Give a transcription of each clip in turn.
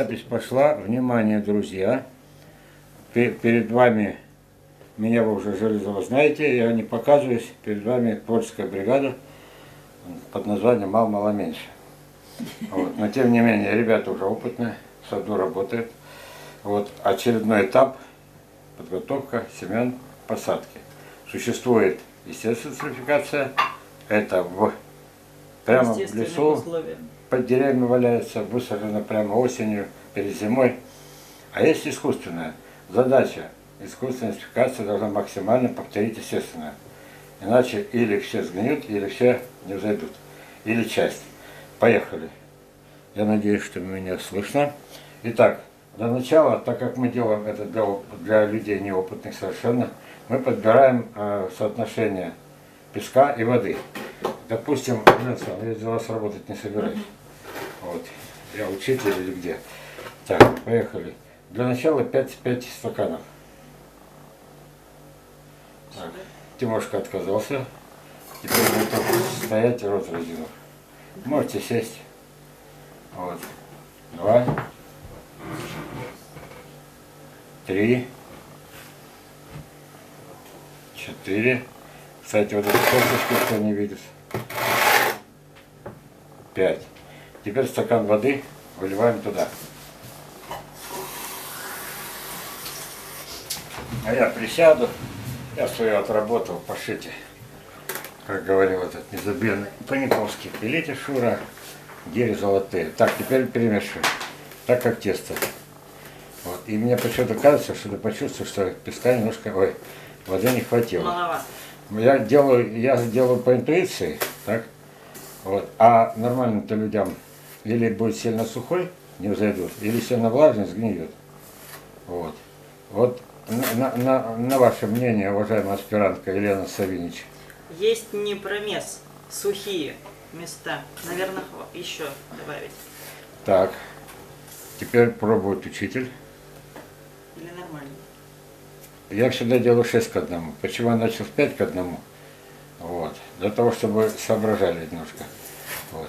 Запись пошла. Внимание, друзья. Перед вами, меня вы уже железово знаете, я не показываюсь. Перед вами польская бригада под названием «Мало-мало меньше». Вот. Но тем не менее, ребята уже опытные, в саду работают. Вот очередной этап – подготовка семян посадки. Существует естественная сертификация, это прямо в лесу, под деревьями валяется, высажено прямо осенью, перед зимой. А есть искусственная. Задача искусственной сертификации должна максимально повторить естественную. Иначе или все сгниют, или все не взойдут. Или часть. Поехали. Я надеюсь, что меня слышно. Итак, для начала, так как мы делаем это для людей неопытных совершенно, мы подбираем соотношение песка и воды. Допустим, я за вас работать не собираюсь. Вот. Я учитель или где. Так, поехали. Для начала 5 стаканов. Так. Тимошка отказался. Теперь вы только стоять, рот разинув. Можете сесть. Вот. 2, 3, 4. Кстати, вот эту косточку кто не видит. 5. Теперь стакан воды выливаем туда. А я присяду. Я свое отработал, пошите. Как говорил этот незабвенный Паниковский. Пилите, Шура, гири золотые. Так, теперь перемешиваем. Так как тесто. Вот. И мне почему-то кажется, что ты почувствовал, что песка немножко, воды не хватило. Маловато. Я делаю по интуиции, так? Вот. А нормальным-то людям или будет сильно сухой, не взойдут, или сильно влажный, сгниет. Вот. Вот на ваше мнение, уважаемая аспирантка Елена Савинич. Есть не промес, сухие места. Наверное, еще добавить. Так. Теперь пробует учитель. Или нормально? Я всегда делаю 6 к 1. Почему я начал с 5 к 1? Вот. Для того, чтобы соображали немножко. Вот.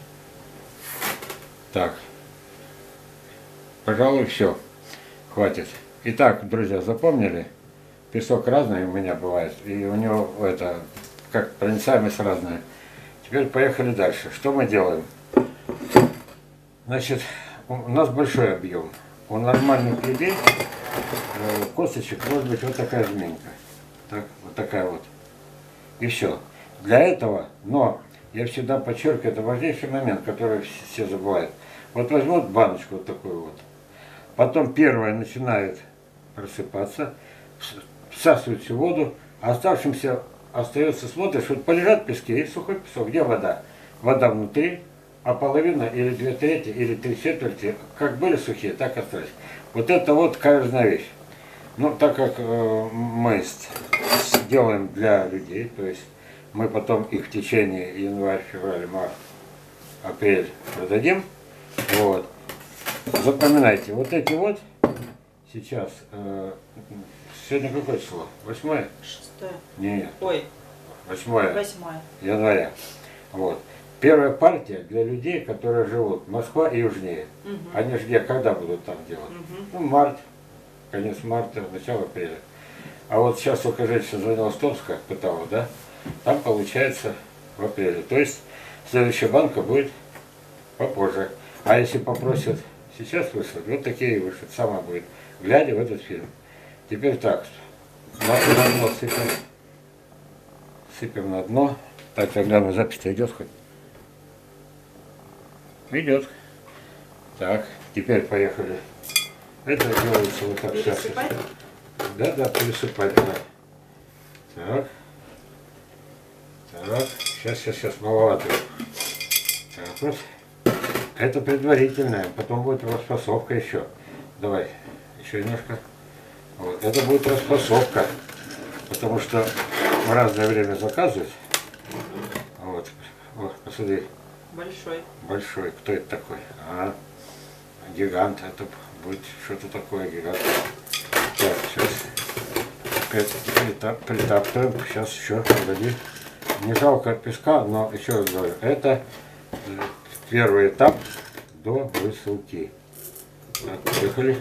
Так. Пожалуй, все. Хватит. Итак, друзья, запомнили? Песок разный у меня бывает. И у него как проницаемость разная. Теперь поехали дальше. Что мы делаем? Значит, у нас большой объем. У нормальных людей косточек может быть вот такая змейка. Так, вот такая вот. И все. Для этого, но я всегда подчеркиваю, это важнейший момент, который все забывают. Вот возьмут баночку вот такую вот. Потом первая начинает просыпаться, всасывают всю воду, а оставшимся остается, смотришь, вот полежат пески и сухой песок. Где вода? Вода внутри, а половина или 2/3, или 3/4, как были сухие, так и остались. Вот это вот каждая вещь. Ну, так как мы делаем для людей, то есть мы потом их в течение январь, февраль, март, апрель продадим, вот. Запоминайте, вот эти вот сейчас, сегодня какое число? 8? 6. Нет. Ой. 8 8. января. Вот. Первая партия для людей, которые живут Москва и южнее. Угу. Они же где, когда будут там делать? Угу. Ну, март, конец марта, начало апреля. А вот сейчас только женщина звонила с Томска, пыталась, да? Там получается в апреле. То есть следующая банка будет попозже. А если попросят сейчас выслать, вот такие и вышлют. Сама будет, глядя в этот фильм. Теперь так, на дно сыпем. Сыпем на дно. Так, тогда на запись-то идет хоть? Идет. Так, теперь поехали. Это делается вот так. Пересыпать? Да, пересыпать, да. Так. Так, сейчас, маловато. Так вот. Это предварительное, потом будет распасовка еще. Давай, еще немножко. Вот. Это будет распасовка, потому что в разное время заказывать. Вот, посмотри. Большой. Большой. Кто это такой? Гигант. Это будет что-то такое, гигант. Так, сейчас опять притаптываем. Сейчас еще, погоди. Не жалко песка, но еще раз говорю, это первый этап до высылки. Так, поехали.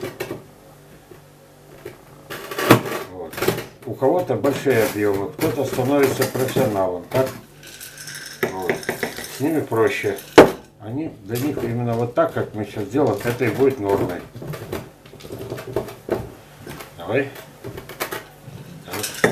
Вот. У кого-то большие объемы, кто-то становится профессионалом. Так? Вот. С ними проще. Они, для них именно вот так, как мы сейчас делаем, это и будет нормой. Давай. Так.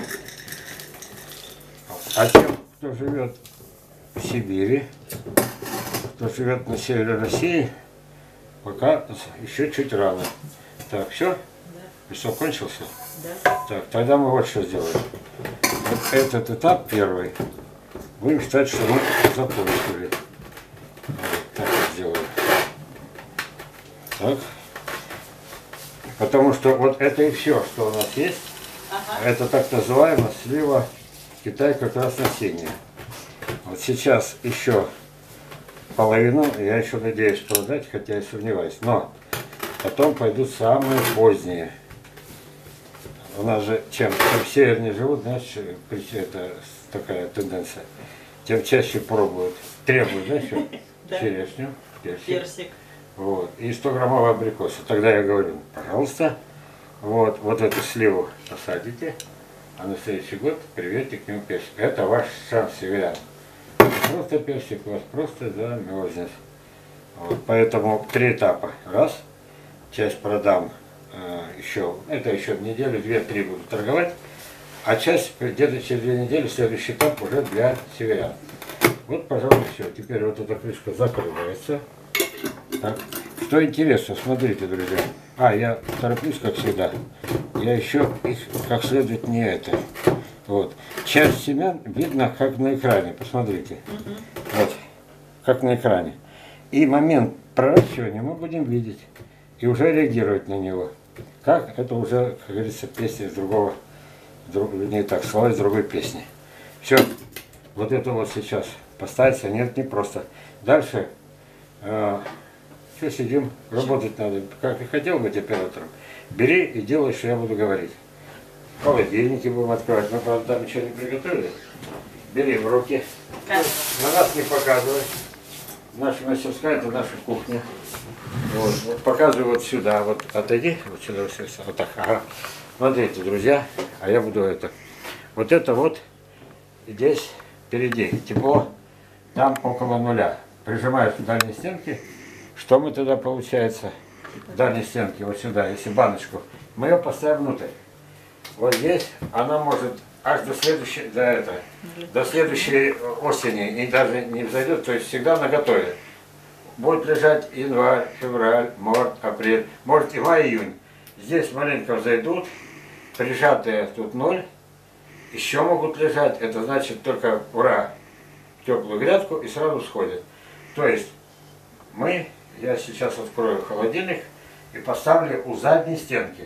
А тем, кто живет в Сибири, кто живет на севере России, пока еще чуть рано. Так, все? Да. Все, кончился? Да. Так, тогда мы вот что сделаем. Вот этот этап первый, будем считать, что мы закончили. Вот так вот сделаем. Так. Потому что вот это и все, что у нас есть. Ага. Это так называемая слива Китайка красносиняя. Вот сейчас еще половину, я еще надеюсь продать, хотя я сомневаюсь. Но потом пойдут самые поздние. У нас же чем севернее живут, знаешь, это такая тенденция. Тем чаще пробуют, требуют, знаешь, что? Черешню, персик. Вот, и 100-граммовые абрикосы. Тогда я говорю, пожалуйста, вот эту сливу посадите, а на следующий год приведите к нему персик. Это ваш шанс, северян. Просто персик у вас просто замерзнет. Вот, поэтому 3 этапа. Раз, часть продам еще, это еще неделю, 2-3 буду торговать, а часть где-то через 2 недели, следующий этап уже для северян. Вот, пожалуй, все. Теперь вот эта крышка закрывается. Так. Что интересно, смотрите, друзья. Я тороплюсь, как всегда. Я еще их как следует не это. Вот. Часть семян видно, как на экране. Посмотрите. Вот. Как на экране. И момент проращивания мы будем видеть. И уже реагировать на него. Как? Это уже, как говорится, песня из другого, не так, слова из другой песни. Все. Вот это вот сейчас поставится. Нет, не просто. Дальше. Что сидим? Работать надо. Как и хотел быть оператором. Бери и делай, что я буду говорить. Холодильники будем открывать. Мы, правда, там ничего не приготовили. Бери в руки. На нас не показывай. Наша мастерская — это наша кухня. Вот показываю вот сюда. Вот отойди. Вот сюда. Вот так. Ага. Смотрите, друзья. А я буду это. Вот это вот здесь впереди. Тепло. Там около нуля. Прижимаешь к дальней стенке. Что мы тогда получается? В дальней стенке, вот сюда, если баночку. Мы ее поставим внутрь. Вот здесь она может аж до следующей, до следующей осени и даже не взойдет, то есть всегда наготове. Будет лежать январь, февраль, март, апрель, может и май, июнь. Здесь маленько взойдут, прижатые тут 0, еще могут лежать, это значит только ура, в теплую грядку и сразу сходят. То есть я сейчас открою холодильник и поставлю у задней стенки.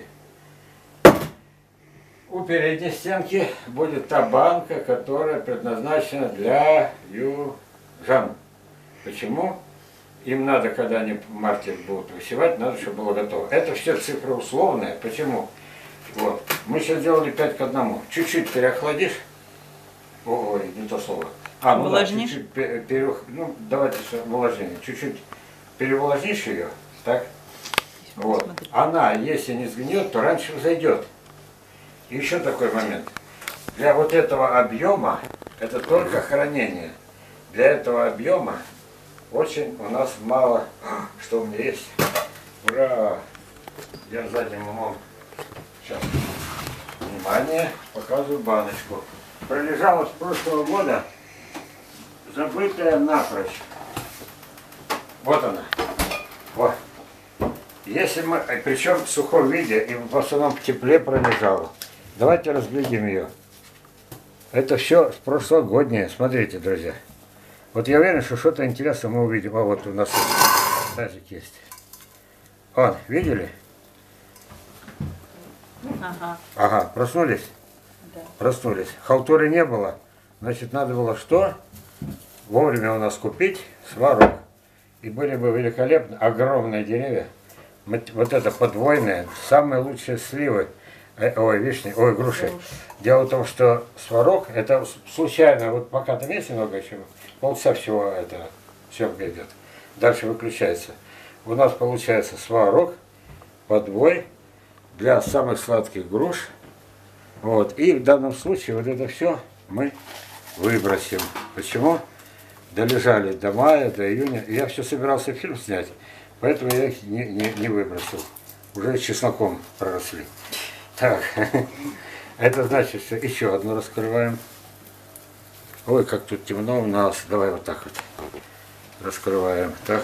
У передней стенки будет та банка, которая предназначена для южан. Почему? Им надо, когда они в марте будут высевать, надо, чтобы было готово. Это все цифры условные. Почему? Вот. Мы сейчас сделали 5 к 1. Чуть-чуть переохладишь. Ой, не то слово. Увлажнишь? Да, давайте увлажнение. Чуть-чуть переувлажнишь ее, так? Вот. Она, если не сгниет, то раньше взойдет. И еще такой момент. Для вот этого объема, это только хранение. Для этого объема очень у нас мало, что у меня есть. Ура! Я задним умом. Сейчас. Внимание, показываю баночку. Пролежала с прошлого года, забытая напрочь. Вот она. Вот. Если мы, причем в сухом виде, и в основном в тепле пролежала. Давайте разглядим ее. Это все прошлогоднее. Смотрите, друзья. Вот я уверен, что что-то интересное мы увидим. А вот у нас тазик есть. Вон, видели? Ага, проснулись? Да. Проснулись. Халтуры не было. Значит, надо было что? Вовремя у нас купить сварок. И были бы великолепно огромные деревья. Вот это подвойные, самые лучшие сливы. Вишни, груши. Дело в том, что сварок, это случайно, вот пока там есть немного еще, полчаса всего это съемка идет. Дальше выключается. У нас получается сварок, подбой для самых сладких груш. Вот. И в данном случае вот это все мы выбросим. Почему? Долежали до мая, до июня. И я все собирался фильм снять, поэтому я их не выбросил. Уже чесноком проросли. Так, это значит, что еще одну раскрываем. Ой, как тут темно у нас. Давай вот так вот. Раскрываем. Так.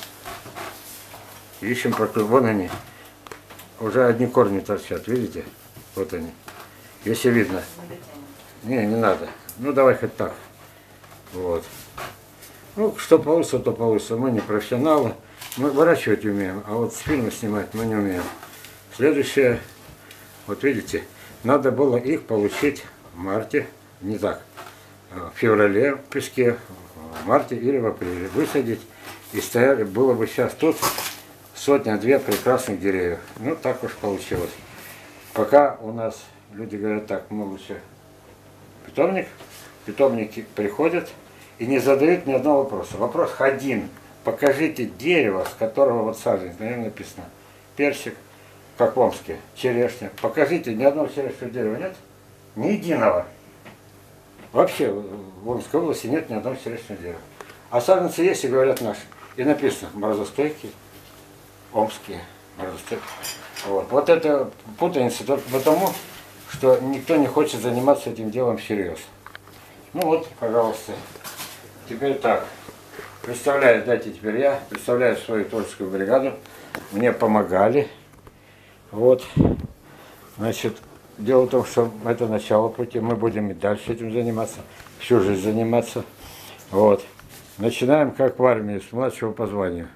Ищем вон они. Уже одни корни торчат, видите? Вот они. Если видно. Не надо. Ну давай хоть так. Вот. Ну, что получится, то получится. Мы не профессионалы. Мы выращивать умеем, а вот фильмы снимать мы не умеем. Следующее. Вот видите, надо было их получить в марте. Не так. В феврале в песке, в марте или в апреле. Высадить. И стояли, было бы сейчас тут сотня-две прекрасных деревьев. Ну, так уж получилось. Пока у нас люди говорят так, мы лучше питомник. Питомники приходят и не задают ни одного вопроса. Вопрос один. Покажите дерево, с которого вот саженец, наверное, написано. Персик, как в Омске, черешня. Покажите, ни одного черешнего дерева нет? Ни единого. Вообще в Омской области нет ни одного черешнего дерева. А саженцы есть, и говорят наши. И написано морозостойкие, омские, морозостойкие. Вот это путаница только потому, что никто не хочет заниматься этим делом всерьез. Ну вот, пожалуйста. Теперь так. Представляю, дайте теперь я представляю свою творческую бригаду. Мне помогали. Вот. Значит, дело в том, что это начало пути. Мы будем и дальше этим заниматься. Всю жизнь заниматься. Вот. Начинаем как в армии, с младшего по званию.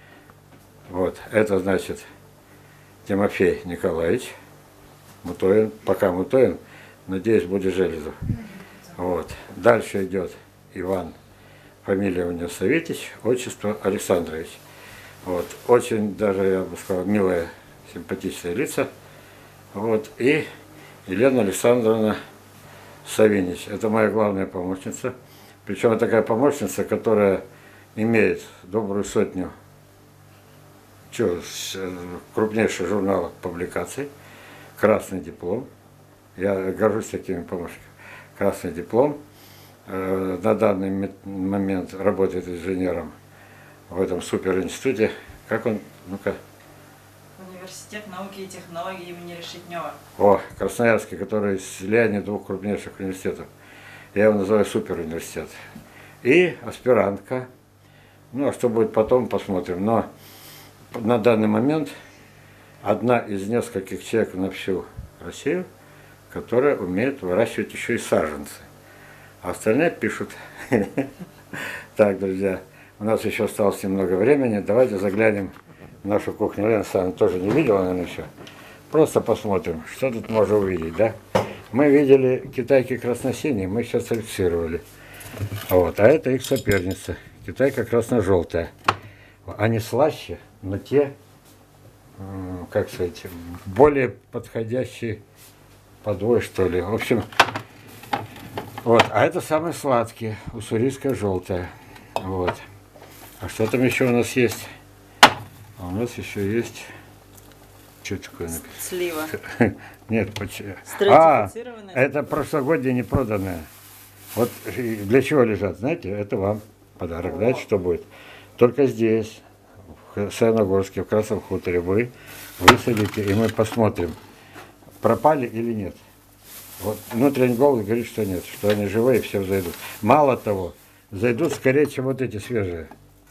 Вот. Это значит Тимофей Николаевич Мутоин. Пока Мутоин. Надеюсь, будет Железов. Вот. Дальше идет Иван. Фамилия у него Савитич, отчество Александрович. Вот. Очень даже, я бы сказал, милые, симпатичные лица. Вот. И Елена Александровна Савинич. Это моя главная помощница. Причем это такая помощница, которая имеет добрую сотню крупнейших журналов публикаций. Красный диплом. Я горжусь такими помощниками. Красный диплом. На данный момент работает инженером в этом суперинституте. Как он? Ну-ка. Университет науки и технологий имени Решетнева. О, Красноярский, который слияние двух крупнейших университетов. Я его называю суперуниверситет. И аспирантка. Ну, а что будет потом, посмотрим. Но на данный момент одна из нескольких человек на всю Россию, которая умеет выращивать еще и саженцы. А остальные пишут. Так, друзья, у нас еще осталось немного времени. Давайте заглянем в нашу кухню. Лена Александровна тоже не видела, наверное, еще. Просто посмотрим, что тут можно увидеть, да? Мы видели китайки красно-синие, мы сейчас селекционировали. Вот, а это их соперница. Китайка красно-желтая. Они слаще, но те, как сказать, более подходящие подвой, что ли. В общем, вот, а это самые сладкие, уссурийская желтая. Вот. А что там еще у нас есть? А у нас еще есть... Что такое написано? Слива. Нет, Стратифицированная. это прошлогоднее не проданное. Вот для чего лежат, знаете, это вам подарок. Знаете, что будет? Только здесь, в Саяногорске, в Красном хуторе, вы высадите, и мы посмотрим, пропали или нет. Вот внутренний голос говорит, что нет, что они живые, все взойдут. Мало того, зайдут скорее, чем вот эти свежие.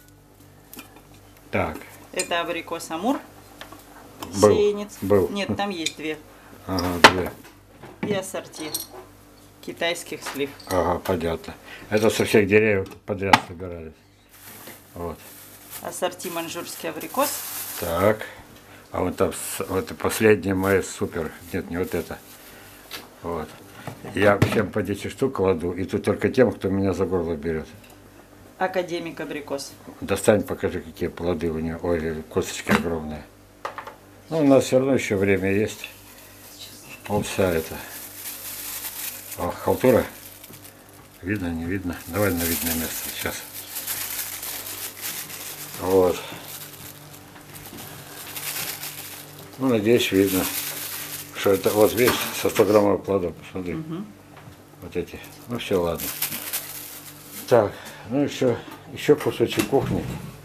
Так. Это абрикос Амур. Был. Сеянец. Был. Нет, там есть две. Ага, две. И ассорти китайских слив. Ага, понятно. Это со всех деревьев подряд собирались. Вот. Ассорти маньчжурский абрикос. Так. А вот там вот последнее мое супер. Нет, не вот это. Вот. Я всем по 10 штук кладу, и тут только тем, кто меня за горло берет. Академик абрикос. Достань, покажи, какие плоды у нее. Ой, косточки огромные. Ну, у нас все равно еще время есть. Полчаса это. О, халтура. Видно, не видно? Давай на видное место сейчас. Вот. Ну, надеюсь, видно, что это вот весь со 100-граммовым плодом. Посмотри. Вот эти. Ну все, ладно. Так, ну еще кусочек кухни.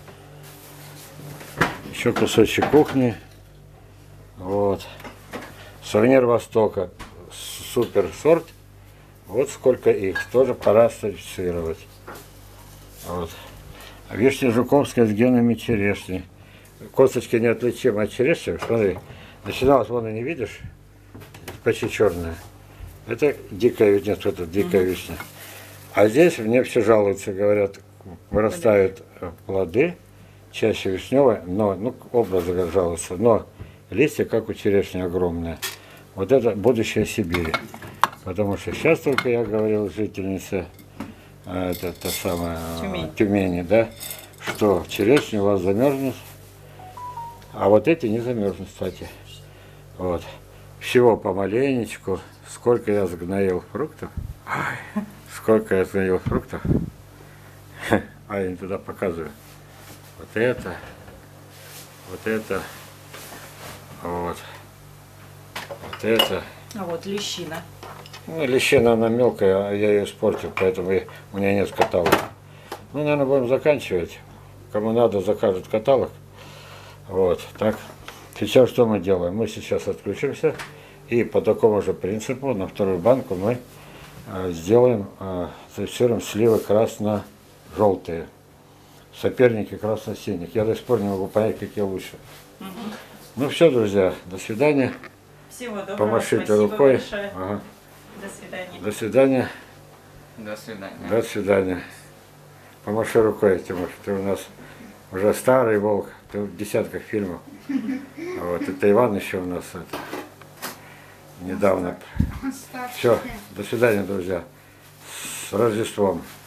Еще кусочек кухни. Вот. Сувенир Востока. Супер сорт. Вот сколько их. Тоже пора сертифицировать. Вот. Вишня жуковская с генами черешни. Косточки неотличимы от черешни. Смотри. Начиналось, вон и не видишь. Почти черная. Это дикая вишня, это дикая вишня. А здесь мне все жалуются, говорят, вырастают плоды, чаще вишневые, но, ну, образы жалуются, но листья, как у черешни, огромные. Вот это будущее Сибири. Потому что сейчас только я говорил жительнице это та самая Тюмени, да, что черешня у вас замерзнет, а вот эти не замерзнут, кстати. Вот. Всего помаленечку. Сколько я загноил фруктов. Ой, сколько я загноил фруктов. А я не туда показываю. Вот это. Вот это. Вот. Вот это. А вот лещина. Ну, лещина, она мелкая, а я ее испортил, поэтому у меня нет каталога. Ну, наверное, будем заканчивать. Кому надо, закажет каталог. Вот, так. Сейчас что мы делаем? Мы сейчас отключимся и по такому же принципу на вторую банку мы сделаем, сертифицируем сливы красно-желтые. Соперники красно-синих. Я до сих пор не могу понять, какие лучше. Ну все, друзья, до свидания. Всего доброго. Помашите Спасибо рукой. большое. Ага. До свидания. До свидания. До свидания. До свидания. Помаши рукой, Тимур. Ты у нас уже старый волк. Ты в десятках фильмов. Вот. Это Иван еще у нас недавно. Все. До свидания, друзья. С Рождеством.